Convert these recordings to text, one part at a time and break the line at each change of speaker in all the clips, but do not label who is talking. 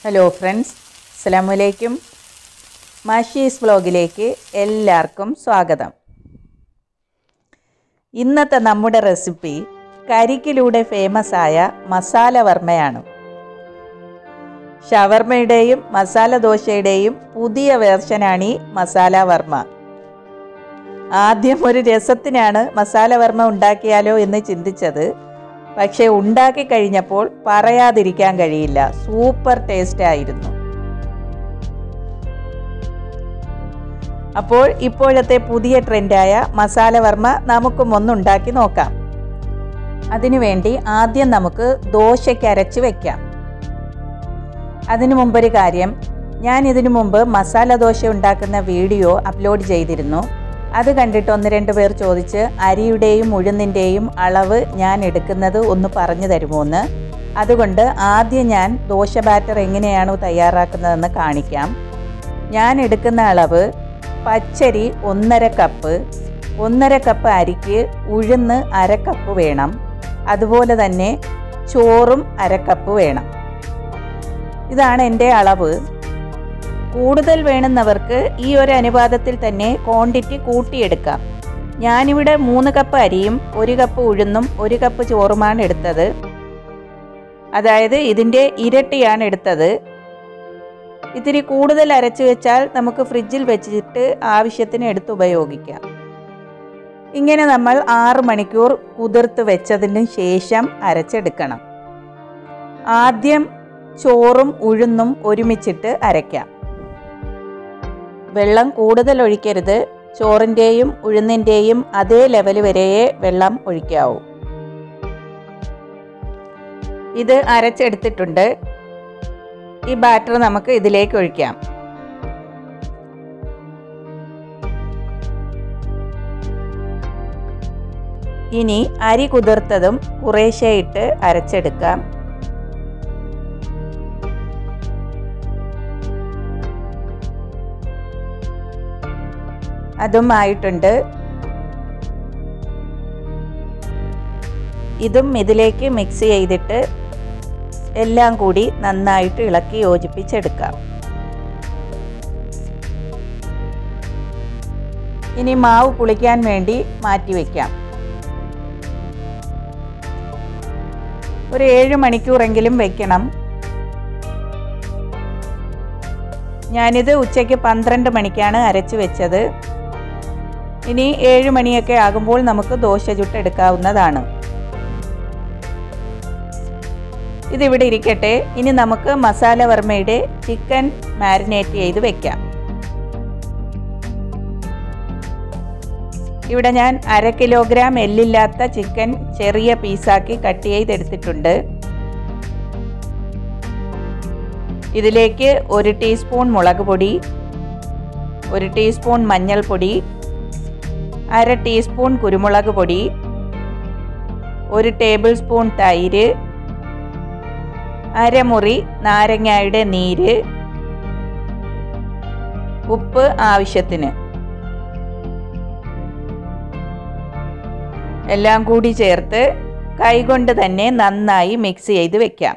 Hello friends, അസ്സലാമു അലൈക്കും. മാഷീസ് വ്ലോഗിലേക്ക് എല്ലാവർക്കും സ്വാഗതം. ഇന്നത്തെ നമ്മുടെ റെസിപ്പി കരിക്കിലൂടെ ഫേമസ് ആയ മസാല വർമ്മയാണ്. ഷവർമയുടെയും മസാല ദോശയുടെയും പുതിയ വേർഷനാണ് ഈ മസാല വർമ്മ. ആദ്യം ഒരു രസത്തിനാണ് മസാല വർമ്മ ഉണ്ടാക്കിയാലോ എന്ന് ചിന്തിച്ചത്. പക്ഷേ ഉണ്ടാക്കി കഴിഞ്ഞപ്പോൾ പറയാതിരിക്കാൻ കഴിയില്ല, സൂപ്പർ ടേസ്റ്റ് ആയിരുന്നു. അപ്പോൾ ഇപ്പോഴത്തെ പുതിയ ട്രെൻഡായ മസാല വർമ്മ നമുക്കും ഒന്നുണ്ടാക്കി നോക്കാം. അതിനുവേണ്ടി ആദ്യം നമുക്ക് ദോശയ്ക്ക് അരച്ച് വയ്ക്കാം. അതിനു മുമ്പൊരു കാര്യം, ഞാൻ ഇതിനു മുമ്പ് മസാല ദോശ ഉണ്ടാക്കുന്ന വീഡിയോ അപ്ലോഡ് ചെയ്തിരുന്നു. അത് കണ്ടിട്ട് 1-2 പേർ ചോദിച്ച് അരിയുടെയും ഉഴുന്നിൻ്റെയും അളവ് ഞാൻ എടുക്കുന്നത് ഒന്ന് പറഞ്ഞു തരുമോയെന്ന്. അതുകൊണ്ട് ആദ്യം ഞാൻ ദോശ ബാറ്റർ എങ്ങനെയാണോ തയ്യാറാക്കുന്നതെന്ന് കാണിക്കാം. ഞാൻ എടുക്കുന്ന അളവ് പച്ചരി 1.5 കപ്പ്, 1.5 കപ്പ് അരിക്ക് ഉഴുന്ന് 1/2 കപ്പ് വേണം. അതുപോലെ തന്നെ ചോറും 1/2 കപ്പ് വേണം. ഇതാണ് എൻ്റെ അളവ്. കൂടുതൽ വേണമെന്നവർക്ക് ഈ ഒരു അനുപാതത്തിൽ തന്നെ ക്വാണ്ടിറ്റി കൂട്ടിയെടുക്കാം. ഞാനിവിടെ 3 കപ്പ് അരിയും 1 കപ്പ് ഉഴുന്നും 1 കപ്പ് ചോറുമാണ് എടുത്തത്. അതായത് ഇതിൻ്റെ ഇരട്ടിയാണ് എടുത്തത്. ഇത്തിരി കൂടുതൽ അരച്ച് വെച്ചാൽ നമുക്ക് ഫ്രിഡ്ജിൽ വെച്ചിട്ട് ആവശ്യത്തിന് എടുത്ത് ഉപയോഗിക്കാം. ഇങ്ങനെ നമ്മൾ 6 മണിക്കൂർ കുതിർത്ത് വെച്ചതിന് ശേഷം അരച്ചെടുക്കണം. ആദ്യം ചോറും ഉഴുന്നും ഒരുമിച്ചിട്ട് അരയ്ക്കാം. വെള്ളം കൂടുതൽ ഒഴിക്കരുത്. ചോറിൻ്റെയും ഉഴുന്നിൻ്റെയും അതേ ലെവൽ വരെയേ വെള്ളം ഒഴിക്കാവൂ. ഇത് അരച്ചെടുത്തിട്ടുണ്ട്. ഈ ബാറ്റർ നമുക്ക് ഇതിലേക്ക് ഒഴിക്കാം. ഇനി അരി കുതിർത്തതും കുറേശ്ശെ ഇട്ട് അരച്ചെടുക്കാം. അതും ആയിട്ടുണ്ട്. ഇതും ഇതിലേക്ക് മിക്സ് ചെയ്തിട്ട് എല്ലാം കൂടി നന്നായിട്ട് ഇളക്കി യോജിപ്പിച്ചെടുക്കാം. ഇനി മാവ് പുളിക്കാൻ വേണ്ടി മാറ്റി വയ്ക്കാം. ഒരു 7 മണിക്കൂറെങ്കിലും വയ്ക്കണം. ഞാനിത് ഉച്ചയ്ക്ക് 12 മണിക്കാണ് അരച്ച് വെച്ചത്. ഇനി 7 മണിയൊക്കെ ആകുമ്പോൾ നമുക്ക് ദോശ ചുട്ടെടുക്കാവുന്നതാണ്. ഇതിവിടെ ഇരിക്കട്ടെ. ഇനി നമുക്ക് മസാല വർമ്മയുടെ ചിക്കൻ മാരിനേറ്റ് ചെയ്ത് വെക്കാം. ഇവിടെ ഞാൻ 1/2 കിലോഗ്രാം എല്ലില്ലാത്ത ചിക്കൻ ചെറിയ പീസാക്കി കട്ട് ചെയ്തെടുത്തിട്ടുണ്ട്. ഇതിലേക്ക് 1 ടീസ്പൂൺ മുളക് പൊടി, 1 ടീസ്പൂൺ മഞ്ഞൾപ്പൊടി, 1/2 ടീസ്പൂൺ കുരുമുളക് പൊടി, 1 ടേബിൾ സ്പൂൺ തൈര്, 1/2 മുറി നാരങ്ങയുടെ നീര്, ഉപ്പ് ആവശ്യത്തിന്. എല്ലാം കൂടി ചേർത്ത് കൈകൊണ്ട് തന്നെ നന്നായി മിക്സ് ചെയ്ത് വെക്കാം.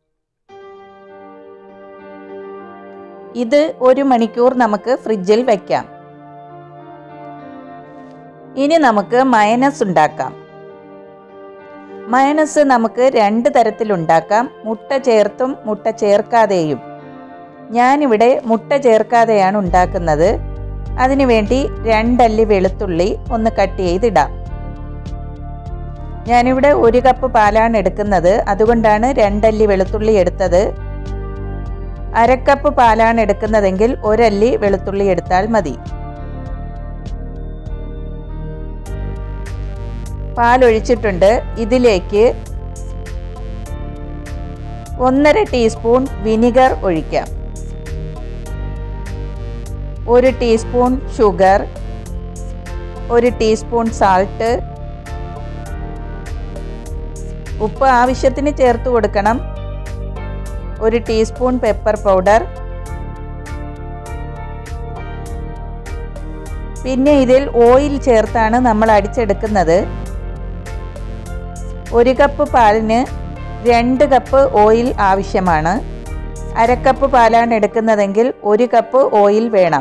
ഇത് 1 മണിക്കൂർ നമുക്ക് ഫ്രിഡ്ജിൽ വയ്ക്കാം. ഇനി നമുക്ക് മയനസ് ഉണ്ടാക്കാം. മയനസ് നമുക്ക് 2 തരത്തിലുണ്ടാക്കാം, മുട്ട ചേർത്തും മുട്ട ചേർക്കാതെയും. ഞാനിവിടെ മുട്ട ചേർക്കാതെയാണ് ഉണ്ടാക്കുന്നത്. അതിനുവേണ്ടി 2 അല്ലി വെളുത്തുള്ളി ഒന്ന് കട്ട് ചെയ്തിടാം. ഞാനിവിടെ 1 കപ്പ് പാലാണ് എടുക്കുന്നത്, അതുകൊണ്ടാണ് 2 അല്ലി വെളുത്തുള്ളി എടുത്തത്. 1/2 കപ്പ് പാലാണ് എടുക്കുന്നതെങ്കിൽ 1 അല്ലി വെളുത്തുള്ളി എടുത്താൽ മതി. പാലൊഴിച്ചിട്ടുണ്ട്. ഇതിലേക്ക് 1/2 ടീസ്പൂൺ വിനിഗർ ഒഴിക്കാം. 1 ടീസ്പൂൺ ഷുഗർ, 1 ടീസ്പൂൺ സാൾട്ട്, ഉപ്പ് ആവശ്യത്തിന് ചേർത്ത് കൊടുക്കണം. 1 ടീസ്പൂൺ പെപ്പർ പൗഡർ. പിന്നെ ഇതിൽ ഓയിൽ ചേർത്താണ് നമ്മൾ അടിച്ചെടുക്കുന്നത്. 1 കപ്പ് പാലിന് 2 കപ്പ് ഓയിൽ ആവശ്യമാണ്. 1 കപ്പ് പാലാണ് എടുക്കുന്നതെങ്കിൽ 1 കപ്പ് ഓയിൽ വേണം.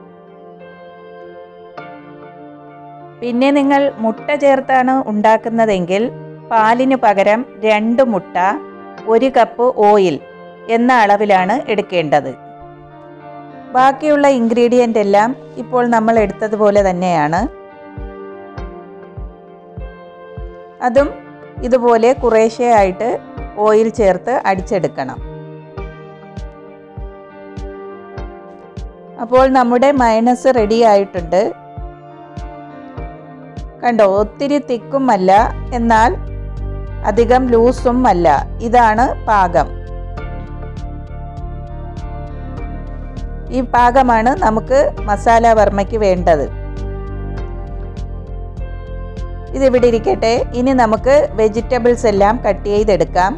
പിന്നെ നിങ്ങൾ മുട്ട ചേർത്താണ് ഉണ്ടാക്കുന്നതെങ്കിൽ പാലിന് പകരം 2 മുട്ട 1 കപ്പ് ഓയിൽ എന്ന അളവിലാണ് എടുക്കേണ്ടത്. ബാക്കിയുള്ള ഇൻഗ്രീഡിയൻ്റ് എല്ലാം ഇപ്പോൾ നമ്മൾ എടുത്തതുപോലെ തന്നെയാണ്. അതും ഇതുപോലെ കുറേശ്ശെയായിട്ട് ഓയിൽ ചേർത്ത് അടിച്ചെടുക്കണം. അപ്പോൾ നമ്മുടെ മയണൈസ് റെഡി ആയിട്ടുണ്ട്. കണ്ടോ, ഒത്തിരി തിക്കും അല്ല, എന്നാൽ അധികം ലൂസും അല്ല. ഇതാണ് പാകം. ഈ പാകമാണ് നമുക്ക് മസാല വർമ്മയ്ക്ക് വേണ്ടത്. ഇതിവിടെ ഇരിക്കട്ടെ. ഇനി നമുക്ക് വെജിറ്റബിൾസ് എല്ലാം കട്ട് ചെയ്തെടുക്കാം.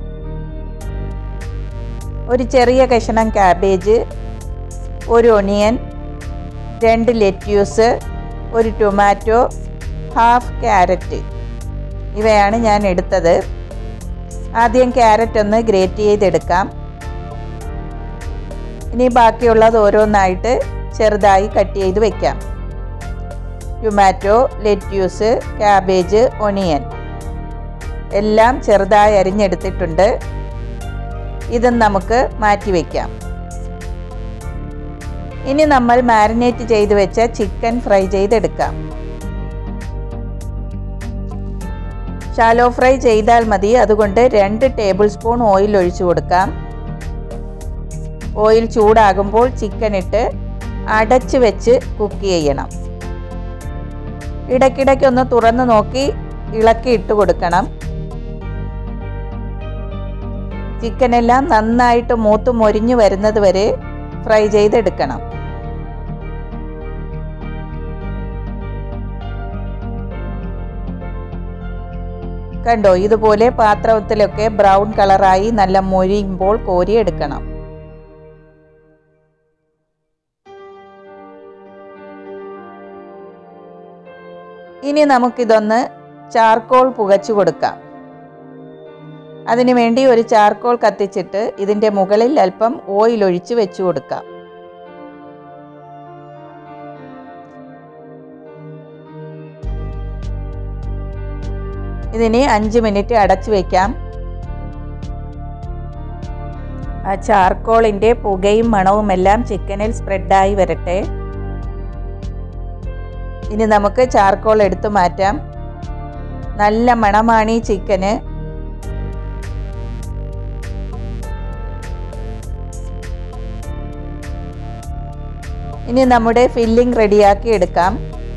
ഒരു ചെറിയ കഷ്ണം cabbage, 1 onion, 2 lettuce, 1 tomato, 1/2 carrot, ഇവയാണ് ഞാൻ എടുത്തത്. ആദ്യം ക്യാരറ്റ് ഒന്ന് ഗ്രേറ്റ് ചെയ്തെടുക്കാം. ഇനി ബാക്കിയുള്ളത് ഓരോന്നായിട്ട് ചെറുതായി കട്ട് ചെയ്ത് വയ്ക്കാം. ടൊമാറ്റോ, ലെറ്റ്യൂസ്, ക്യാബേജ്, ഒണിയൻ എല്ലാം ചെറുതായി അരിഞ്ഞെടുത്തിട്ടുണ്ട്. ഇതും നമുക്ക് മാറ്റി വയ്ക്കാം. ഇനി നമ്മൾ മാരിനേറ്റ് ചെയ്ത് വെച്ച ചിക്കൻ ഫ്രൈ ചെയ്തെടുക്കാം. ഷാലോ ഫ്രൈ ചെയ്താൽ മതി. അതുകൊണ്ട് 2 ടേബിൾ സ്പൂൺ ഓയിൽ ഒഴിച്ചു കൊടുക്കാം. ഓയിൽ ചൂടാകുമ്പോൾ ചിക്കൻ ഇട്ട് അടച്ച് വെച്ച് കുക്ക് ചെയ്യണം. ഇടയ്ക്കിടയ്ക്കൊന്ന് തുറന്ന് നോക്കി ഇളക്കി ഇട്ട് കൊടുക്കണം. ചിക്കനെല്ലാം നന്നായിട്ട് മൂത്ത് മൊരിഞ്ഞു വരുന്നത് വരെ ഫ്രൈ ചെയ്തെടുക്കണം. കണ്ടോ, ഇതുപോലെ പാത്രത്തിലൊക്കെ ബ്രൗൺ കളറായി നല്ല മൊരിയുമ്പോൾ കോരിയെടുക്കണം. ഇനി നമുക്കിതൊന്ന് ചാർക്കോൾ പുകച്ചു കൊടുക്കാം. അതിനുവേണ്ടി ഒരു ചാർക്കോൾ കത്തിച്ചിട്ട് ഇതിൻ്റെ മുകളിൽ അല്പം ഓയിൽ ഒഴിച്ച് വെച്ചു കൊടുക്കാം. ഇതിനെ 5 മിനിറ്റ് അടച്ചു വയ്ക്കാം. ആ ചാർക്കോളിൻ്റെ പുകയും മണവുമെല്ലാം ചിക്കനിൽ സ്പ്രെഡായി വരട്ടെ. ഇനി നമുക്ക് ചാർക്കോൾ എടുത്തു മാറ്റാം. നല്ല മണമാണ് ഈ ചിക്കന്. ഇനി നമ്മുടെ ഫില്ലിംഗ് റെഡിയാക്കി എടുക്കാം.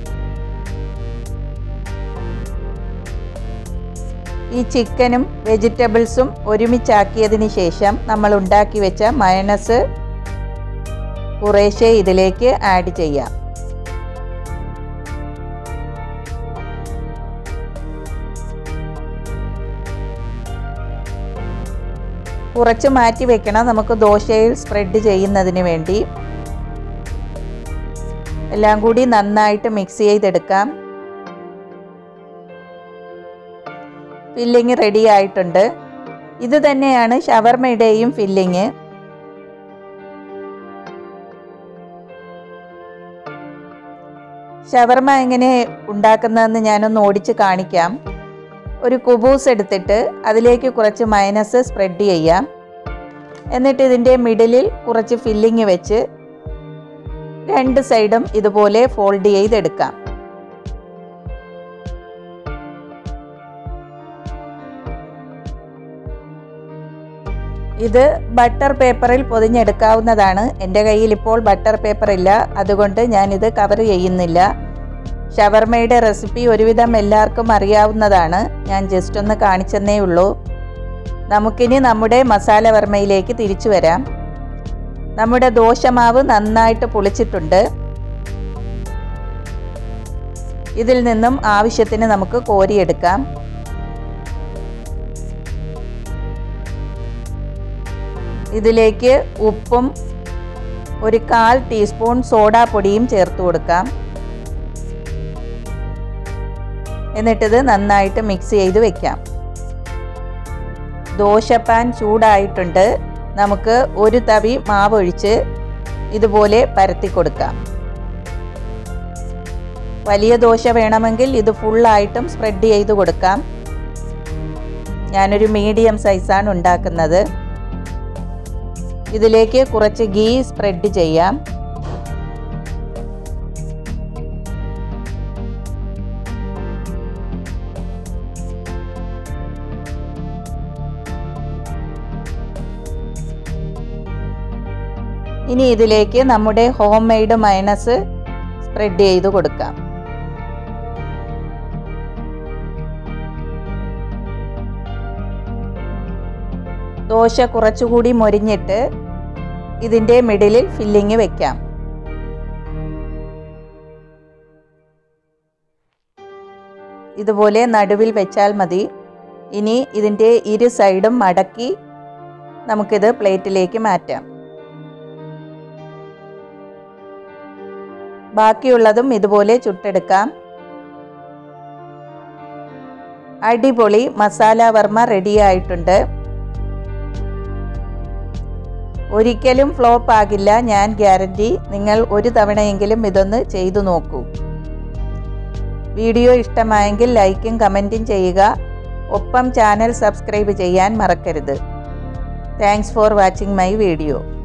ഈ ചിക്കനും വെജിറ്റബിൾസും ഒരുമിച്ചാക്കിയതിന് ശേഷം നമ്മൾ ഉണ്ടാക്കി വെച്ച മയണൈസ് കുറേശ്ശെ ഇതിലേക്ക് ആഡ് ചെയ്യാം. കുറച്ച് മാറ്റി വെക്കണം, നമുക്ക് ദോശയിൽ സ്പ്രെഡ് ചെയ്യുന്നതിന് വേണ്ടി. എല്ലാം കൂടി നന്നായിട്ട് മിക്സ് ചെയ്തെടുക്കാം. ഫില്ലിങ് റെഡി ആയിട്ടുണ്ട്. ഇത് തന്നെയാണ് ഷവർമയുടെയും ഫില്ലിങ്. ഷവർമ എങ്ങനെ ഉണ്ടാക്കുന്നതെന്ന് ഞാനൊന്ന് ഓടിച്ച് കാണിക്കാം. ഒരു കുബൂസ് എടുത്തിട്ട് അതിലേക്ക് കുറച്ച് മയണൈസ് സ്പ്രെഡ് ചെയ്യാം. എന്നിട്ട് ഇതിൻ്റെ മിഡിലിൽ കുറച്ച് ഫില്ലിങ് വെച്ച് 2 സൈഡും ഇതുപോലെ ഫോൾഡ് ചെയ്തെടുക്കാം. ഇത് ബട്ടർ പേപ്പറിൽ പൊതിഞ്ഞെടുക്കാവുന്നതാണ്. എൻ്റെ കയ്യിൽ ഇപ്പോൾ ബട്ടർ പേപ്പർ ഇല്ല, അതുകൊണ്ട് ഞാനിത് കവർ ചെയ്യുന്നില്ല. ഷവർമയുടെ റെസിപ്പി ഒരുവിധം എല്ലാവർക്കും അറിയാവുന്നതാണ്. ഞാൻ ജസ്റ്റ് ഒന്ന് കാണിച്ചെന്നേ ഉള്ളൂ. നമുക്കിനി നമ്മുടെ മസാല വർമ്മയിലേക്ക് തിരിച്ചു വരാം. നമ്മുടെ ദോശമാവ് നന്നായിട്ട് പുളിച്ചിട്ടുണ്ട്. ഇതിൽ നിന്നും ആവശ്യത്തിന് നമുക്ക് കോരിയെടുക്കാം. ഇതിലേക്ക് ഉപ്പും 1/4 ടീസ്പൂൺ സോഡാപ്പൊടിയും ചേർത്ത് കൊടുക്കാം. എന്നിട്ടിത് നന്നായിട്ട് മിക്സ് ചെയ്ത് വെക്കാം. ദോശപ്പാൻ ചൂടായിട്ടുണ്ട്. നമുക്ക് ഒരു തവി മാവ് ഒഴിച്ച് ഇതുപോലെ പരത്തി കൊടുക്കാം. വലിയ ദോശ വേണമെങ്കിൽ ഇത് ഫുള്ളായിട്ടും സ്പ്രെഡ് ചെയ്ത് കൊടുക്കാം. ഞാനൊരു മീഡിയം സൈസാണ് ഉണ്ടാക്കുന്നത്. ഇതിലേക്ക് കുറച്ച് ഗീ സ്പ്രെഡ് ചെയ്യാം. ഇനി ഇതിലേക്ക് നമ്മുടെ ഹോം മെയ്ഡ് മയണൈസ് സ്പ്രെഡ് ചെയ്ത് കൊടുക്കാം. ദോശ കുറച്ചുകൂടി മൊരിഞ്ഞിട്ട് ഇതിൻ്റെ മിഡിലിൽ ഫില്ലിങ് വെക്കാം. ഇതുപോലെ നടുവിൽ വെച്ചാൽ മതി. ഇനി ഇതിൻ്റെ ഇരു സൈഡും മടക്കി നമുക്കിത് പ്ലേറ്റിലേക്ക് മാറ്റാം. ബാക്കിയുള്ളതും ഇതുപോലെ ചുട്ടെടുക്കാം. അടിപൊളി മസാല വർമ്മ റെഡി ആയിട്ടുണ്ട്. ഒരിക്കലും ഫ്ലോപ്പ് ആകില്ല, ഞാൻ ഗ്യാരണ്ടി. നിങ്ങൾ ഒരു തവണയെങ്കിലും ഇതൊന്ന് ചെയ്തു നോക്കൂ. വീഡിയോ ഇഷ്ടമായെങ്കിൽ ലൈക്കും കമൻറ്റും ചെയ്യുക. ഒപ്പം ചാനൽ സബ്സ്ക്രൈബ് ചെയ്യാൻ മറക്കരുത്. Thanks for watching my video.